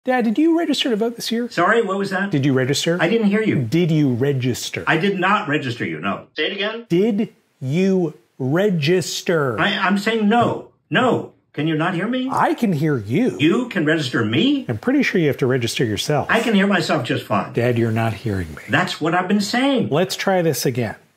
Dad, did you register to vote this year? Sorry, what was that? Did you register? I didn't hear you. Did you register? I did not register you, no. Say it again. Did you register? I'm saying no. No. Can you not hear me? I can hear you. You can register me? I'm pretty sure you have to register yourself. I can hear myself just fine. Dad, you're not hearing me. That's what I've been saying. Let's try this again.